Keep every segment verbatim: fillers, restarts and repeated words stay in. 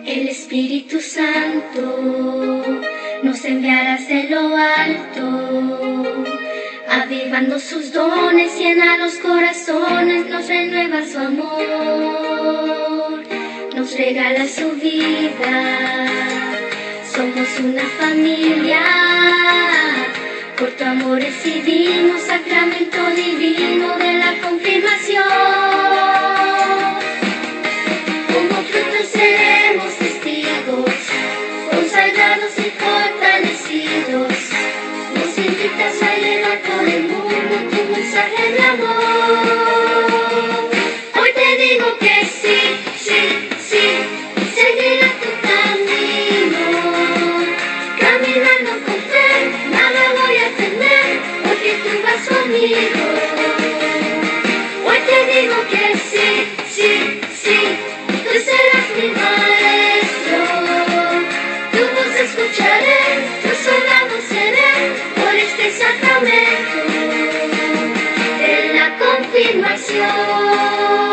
El Espíritu Santo nos enviará de lo alto, avivando sus dones, llena los corazones, nos renueva su amor, nos regala su vida. Somos una familia, por tu amor recibimos sacramento divino de la confirmación. Como frutos seremos testigos, consagrados y fortalecidos. Nos invitas a llevar por el mundo tu mensaje de amor. Hoy te digo que sí, sí, sí, seguirá tu camino. Caminando con fe, nada voy a temer, porque tú vas conmigo. Hoy te digo que sí, sí, sí, tú serás mi maestro. Tu voz escucharé, tu soldado seré, por este sacramento de la confirmación.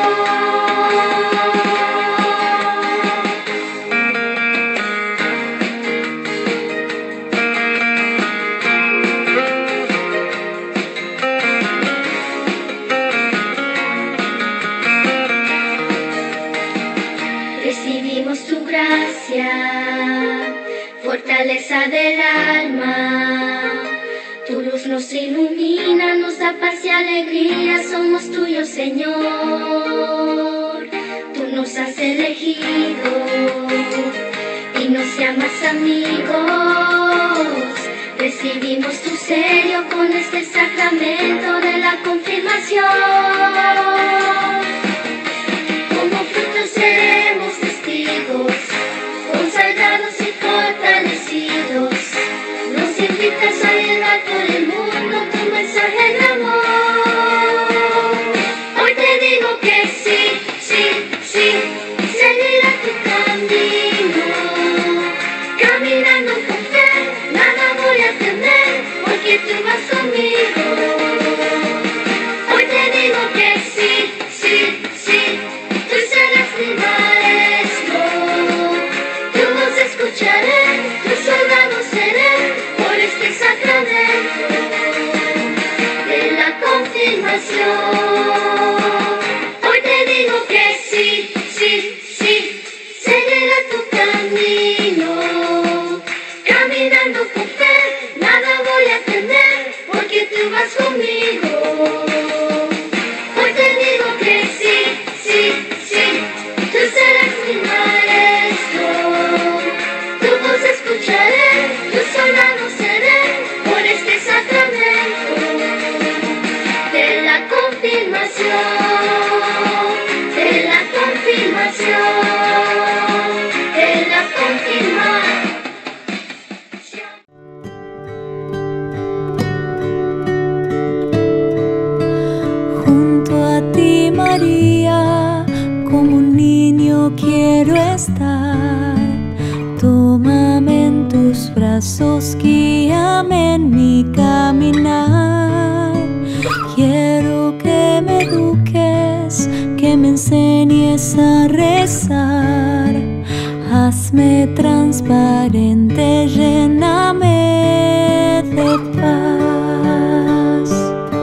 Recibimos tu gracia, fortaleza del alma. Tu luz nos ilumina, nos da paz y alegría. Somos tuyos, Señor. Tú nos has elegido y nos llamas amigos. Recibimos tu sello con este sacramento de la confirmación. Como frutos seremos testigos, consagrados y fortalecidos. Nos invitas a llevar por el mundo tu mensaje de amor. Hoy te digo que sí, sí, sí, seguirá tu camino. Caminando con fe, nada voy a temer, porque tú vas conmigo. Hoy te digo que sí, sí, sí, tú serás mi maestro. Tu voz escucharé, tu soldado seré, por este sacramento de la confirmación. Hoy te digo que sí, sí, sí, seguirá tu camino. Caminando con fe, nada voy a temer, porque tú vas conmigo. Hoy te digo que sí, sí, sí, tú serás mi maestro. Tu voz escucharé, tu soldado seré, por este sacramento de la confirmación, de la confirmación, de la confirmación. Junto a ti, María, como un niño quiero estar. Tómame en tus brazos, guíame en mi caminar. Quiero que me eduques, que me enseñes a rezar. Hazme transparente, lléname de paz.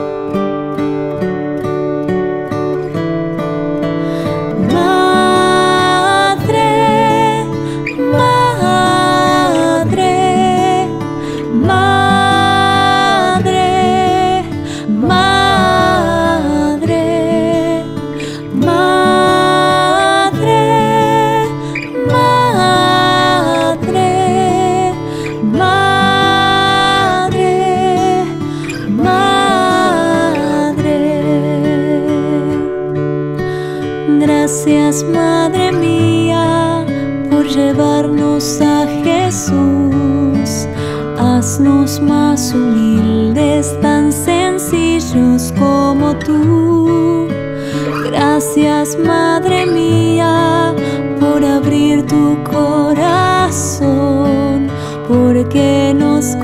Madre, madre, madre, madre, madre, madre, madre, madre. Gracias, Madre mía, por llevarnos a Jesús. Haznos más humildes, tan sencillos como tú. Gracias, Madre mía, por abrir tu corazón, porque nos